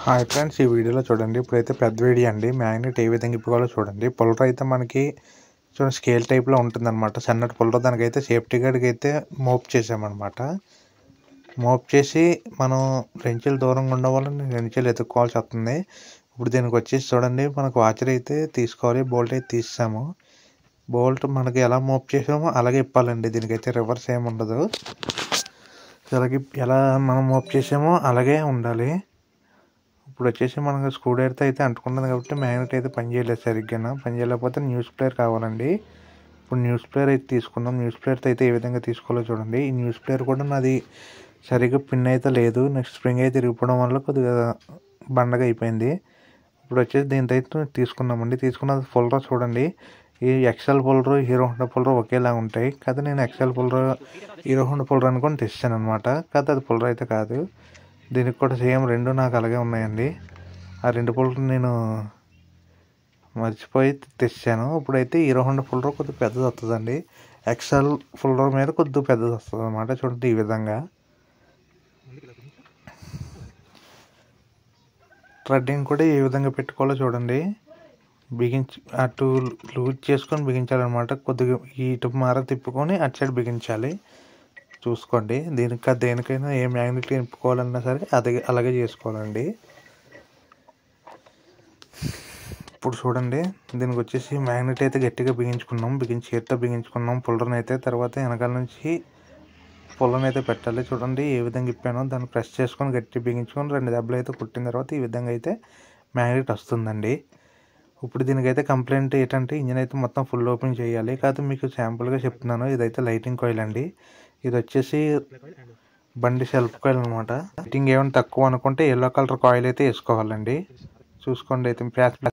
Hi friends, ఈ వీడియోలో చూడండి. ఇప్పుడైతే పెద్ద వీడియో అండి. మ్యాగ్నెట్ ఏ విధంగా ఇప్పుకోవాలో చూడండి. పుల్లర్ అయితే మనకి చూడండి స్కేల్ టైప్లో ఉంటుందన్నమాట. సన్నటి పుల్లర్ దానికైతే సేఫ్టీ గార్డ్కి అయితే మోప్ చేసామన్నమాట. మోప్ చేసి మనం రెంచులు దూరంగా ఉండడం వల్ల రెంచులు ఎత్తుక్కోవాల్సి వస్తుంది. ఇప్పుడు దీనికి వచ్చేసి చూడండి, మనకు వాచర్ అయితే తీసుకోవాలి. బోల్ట్ అయితే తీసాము. బోల్ట్ మనకి ఎలా మోప్ చేసామో అలాగే ఇప్పాలండి. దీనికైతే రివర్స్ ఏమి ఉండదు. ఎలా మనం మోప్ చేసామో అలాగే ఉండాలి. ఇప్పుడు వచ్చేసి మనకు స్క్రూ డ్రైవర్తో అయితే అంటుకున్నది కాబట్టి మ్యాగ్నెట్ అయితే పనిచేయలేదు సరిగ్గా. పనిచేయలేకపోతే న్యూస్ ప్లేయర్ కావాలండి. ఇప్పుడు న్యూస్ ప్లేయర్ అయితే తీసుకుందాం. న్యూస్ ప్లేయర్తో అయితే ఏ విధంగా తీసుకోవాలో చూడండి. ఈ న్యూస్ ప్లేయర్ కూడా నాది సరిగ్గా పిన్ అయితే లేదు. నెక్స్ట్ స్ప్రింగ్ అయితే తిరిగిపోవడం వల్ల కొద్దిగా బండగా అయిపోయింది. ఇప్పుడు వచ్చేసి దీంతో అయితే తీసుకున్నామండి. తీసుకున్న పుల్లర్ చూడండి. ఈ XL puller, Hero Honda puller ఒకేలా ఉంటాయి కదా. నేను XL puller, Hero Honda puller అనుకొని తెచ్చాను అనమాట. కాదు, అది పుల్లర్ అయితే కాదు. దీనికి కూడా సేమ్ రెండు నాకు అలాగే ఉన్నాయండి. ఆ రెండు పుల్లర్లు నేను మర్చిపోయి తెచ్చాను. ఇప్పుడైతే హీరో హోండా పుల్లర్ కొద్దిగా పెద్దది వస్తుందండి. ఎక్సెల్ పుల్లర్ మీద కొద్దిగా పెద్దది వస్తుంది అనమాట. చూడండి ఈ విధంగా. థ్రెడ్డింగ్ కూడా ఏ విధంగా పెట్టుకోవాలో చూడండి. అటు లూజ్ చేసుకొని బిగించాలన్నమాట. కొద్దిగా ఇటు మార తిప్పుకొని అటు సైడ్ బిగించాలి. చూసుకోండి. దేనికైనా ఏ మ్యాగ్నెట్ నింపుకోవాలన్నా సరే అలాగే చేసుకోవాలండి. ఇప్పుడు చూడండి, దీనికి వచ్చేసి మ్యాగ్నెట్ అయితే గట్టిగా బిగించుకున్నాం. చేతితో బిగించుకున్నాం పుల్లర్ని అయితే. తర్వాత వెనకాల నుంచి పుల్లర్ని అయితే పెట్టాలి. చూడండి ఏ విధంగా ఇప్పానో దాన్ని ప్రెస్ చేసుకొని గట్టి బిగించుకొని 2 దెబ్బలు అయితే కుట్టిన తర్వాత ఈ విధంగా అయితే మ్యాగ్నెట్ వస్తుందండి. ఇప్పుడు దీనికైతే కంప్లైంట్ ఏంటంటే ఇంజిన్ అయితే మొత్తం ఫుల్ ఓపెన్ చేయాలి. కాదు, మీకు శాంపుల్గా చెప్తున్నాను. ఇదైతే లైటింగ్ కాయిల్ అండి. ఇది వచ్చేసి బండి సెల్ఫ్ కాయిల్ అనమాట. లైటింగ్ ఏమైనా తక్కువ అనుకుంటే ఎల్లో కలర్ కాయిల్ అయితే వేసుకోవాలండి. చూసుకోండి. అయితే